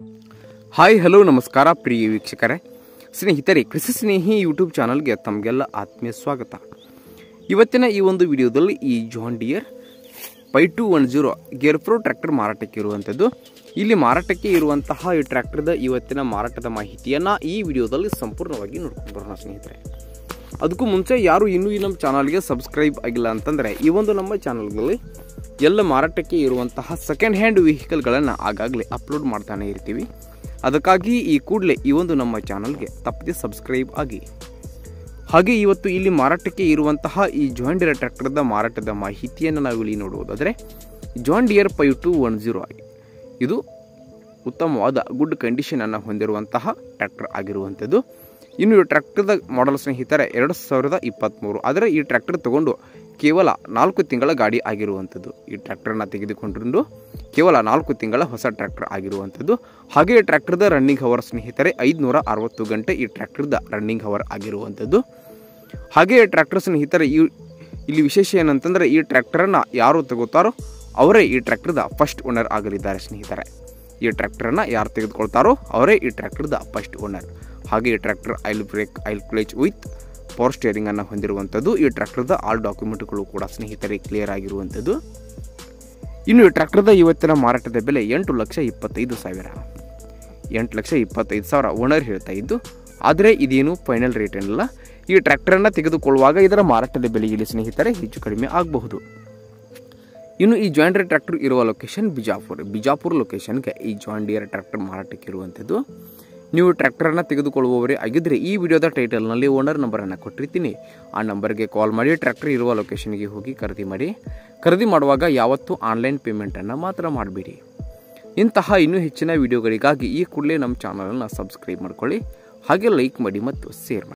Hi hello ನಮಸ್ಕಾರ ಪ್ರಿಯ ವೀಕ್ಷಕರೇ ಸ್ನೇಹಿತರೆ ಕೃಷಿ ಸ್ನೇಹಿ ಯೂಟ್ಯೂಬ್ ಚಾನಲ್ಗೆ ತಮಗೆಲ್ಲ ಆತ್ಮೀಯ ಸ್ವಾಗತ. ಇವತ್ತಿನ ಈ ಒಂದು ವಿಡಿಯೋದಲ್ಲಿ ಈ John Deere 5210 gear pro tractor ಮಾರಾಟಕ್ಕೆ ಇರುವಂಥದ್ದು. ಇಲ್ಲಿ ಮಾರಾಟಕ್ಕೆ ಇರುವಂತಹ ಈ ಟ್ರ್ಯಾಕ್ಟರ್ದ ಇವತ್ತಿನ ಮಾರಾಟದ ಮಾಹಿತಿಯನ್ನು ಈ ವಿಡಿಯೋದಲ್ಲಿ ಸಂಪೂರ್ಣವಾಗಿ ನೋಡ್ಕೊಂಡು ಬರೋಣ ಸ್ನೇಹಿತರೆ. ಅದಕ್ಕೂ ಮುಂಚೆ ಯಾರು ಇನ್ನೂ ಈ ನಮ್ಮ ಚಾನಲ್ಗೆ ಸಬ್ಸ್ಕ್ರೈಬ್ ಆಗಿಲ್ಲ ಅಂತಂದರೆ ಈ ಒಂದು ನಮ್ಮ ಚಾನಲ್ಗಳಲ್ಲಿ ಎಲ್ಲ ಮಾರಾಟಕ್ಕೆ ಇರುವಂತಹ ಸೆಕೆಂಡ್ ಹ್ಯಾಂಡ್ ವೆಹಿಕಲ್ಗಳನ್ನು ಆಗಾಗಲೇ ಅಪ್ಲೋಡ್ ಮಾಡ್ತಾನೆ ಇರ್ತೀವಿ. ಅದಕ್ಕಾಗಿ ಈ ಕೂಡಲೇ ಈ ಒಂದು ನಮ್ಮ ಚಾನಲ್ಗೆ ತಪ್ಪದೆ ಸಬ್ಸ್ಕ್ರೈಬ್ ಆಗಿ. ಹಾಗೆ ಇವತ್ತು ಇಲ್ಲಿ ಮಾರಾಟಕ್ಕೆ ಇರುವಂತಹ ಈ ಜಾನ್ ಡಿಯರ್ ಟ್ರ್ಯಾಕ್ಟರ್ದ ಮಾರಾಟದ ಮಾಹಿತಿಯನ್ನು ನಾವು ಇಲ್ಲಿ ನೋಡುವುದಾದರೆ ಜಾನ್ ಡಿಯರ್ 5210 ಇದು ಉತ್ತಮವಾದ ಗುಡ್ ಕಂಡೀಷನನ್ನು ಹೊಂದಿರುವಂತಹ ಟ್ರ್ಯಾಕ್ಟರ್ ಆಗಿರುವಂಥದ್ದು. ಇನ್ನು ಈ ಟ್ರ್ಯಾಕ್ಟರ್ದ ಮಾಡೆಲ್ ಸ್ನೇಹಿತರೆ 2023. ಆದರೆ ಈ ಟ್ರ್ಯಾಕ್ಟರ್ ತಗೊಂಡು ಕೇವಲ 4 ತಿಂಗಳ ಗಾಡಿ ಆಗಿರುವಂಥದ್ದು. ಈ ಟ್ರ್ಯಾಕ್ಟರ್ನ ತೆಗೆದುಕೊಂಡು ಕೇವಲ 4 ತಿಂಗಳ ಹೊಸ ಟ್ರ್ಯಾಕ್ಟರ್ ಆಗಿರುವಂಥದ್ದು. ಹಾಗೆ ಈ ಟ್ರ್ಯಾಕ್ಟರ್ದ ರನ್ನಿಂಗ್ ಹವರ್ ಸ್ನೇಹಿತರೆ 560 ಗಂಟೆ ಈ ಟ್ರ್ಯಾಕ್ಟರ್ದ ರನ್ನಿಂಗ್ ಹವರ್ ಆಗಿರುವಂಥದ್ದು. ಹಾಗೆ ಈ ಟ್ರ್ಯಾಕ್ಟರ್ ಸ್ನೇಹಿತರೆ ಇಲ್ಲಿ ವಿಶೇಷ ಏನಂತಂದರೆ ಈ ಟ್ರ್ಯಾಕ್ಟರನ್ನು ಯಾರು ತಗೋತಾರೋ ಅವರೇ ಈ ಟ್ರ್ಯಾಕ್ಟರ್ದ ಫಸ್ಟ್ ಓನರ್ ಆಗಲಿದ್ದಾರೆ ಸ್ನೇಹಿತರೆ. ಈ ಟ್ರ್ಯಾಕ್ಟರನ್ನು ಯಾರು ತೆಗೆದುಕೊಳ್ತಾರೋ ಅವರೇ ಈ ಟ್ರ್ಯಾಕ್ಟರ್ದ ಫಸ್ಟ್ ಓನರ್. ಹಾಗೆ ಈ tractor oil brake, oil clutch with power ಸ್ಟೇರಿಂಗನ್ನು ಹೊಂದಿರುವಂಥದ್ದು. ಈ ಟ್ರ್ಯಾಕ್ಟರ್ದ ಆಲ್ ಡಾಕ್ಯುಮೆಂಟ್ಗಳು ಕೂಡ ಸ್ನೇಹಿತರೆ ಕ್ಲಿಯರ್ ಆಗಿರುವಂಥದ್ದು. ಇನ್ನು ಈ ಟ್ರ್ಯಾಕ್ಟರ್ದ ಇವತ್ತಿನ ಮಾರಾಟದ ಬೆಲೆ 8,25,000. 8,25,000 ಓನರ್ ಹೇಳ್ತಾ ಇದ್ದು, ಆದರೆ ಇದೇನು ಫೈನಲ್ ರೇಟ್ ಏನಿಲ್ಲ. ಈ ಟ್ರ್ಯಾಕ್ಟರನ್ನು ತೆಗೆದುಕೊಳ್ಳುವಾಗ ಇದರ ಮಾರಾಟದ ಬೆಲೆಯಲ್ಲಿ ಸ್ನೇಹಿತರೆ ಹೆಚ್ಚು ಕಡಿಮೆ ಆಗಬಹುದು. ಇನ್ನು ಈ ಜಾನ್ ಡಿಯರ್ ಟ್ರ್ಯಾಕ್ಟರ್ ಇರುವ ಲೊಕೇಶನ್ ಬಿಜಾಪುರ ಲೊಕೇಶನ್ಗೆ ಈ ಜಾನ್ ಡಿಯರ್ ಟ್ರ್ಯಾಕ್ಟರ್ ಮಾರಾಟಕ್ಕೆ ಇರುವಂಥದ್ದು. ನೀವು ಟ್ರ್ಯಾಕ್ಟರನ್ನು ತೆಗೆದುಕೊಳ್ಳುವವರೇ ಆಗಿದ್ದರೆ ಈ ವಿಡಿಯೋದ ಟೈಟಲ್ನಲ್ಲಿ ಓನರ್ ನಂಬರನ್ನು ಕೊಟ್ಟಿರ್ತೀನಿ. ಆ ನಂಬರ್ಗೆ ಕಾಲ್ ಮಾಡಿ ಟ್ರ್ಯಾಕ್ಟರ್ ಇರುವ ಲೊಕೇಶನ್ಗೆ ಹೋಗಿ ಖರೀದಿ ಮಾಡಿ. ಖರೀದಿ ಮಾಡುವಾಗ ಯಾವತ್ತೂ ಆನ್ಲೈನ್ ಪೇಮೆಂಟನ್ನು ಮಾತ್ರ ಮಾಡಬೇಡಿ. ಇಂತಹ ಇನ್ನೂ ಹೆಚ್ಚಿನ ವಿಡಿಯೋಗಳಿಗಾಗಿ ಈ ಕೂಡಲೇ ನಮ್ಮ ಚಾನಲನ್ನು ಸಬ್ಸ್ಕ್ರೈಬ್ ಮಾಡ್ಕೊಳ್ಳಿ. ಹಾಗೆ ಲೈಕ್ ಮಾಡಿ ಮತ್ತು ಶೇರ್ ಮಾಡಿ.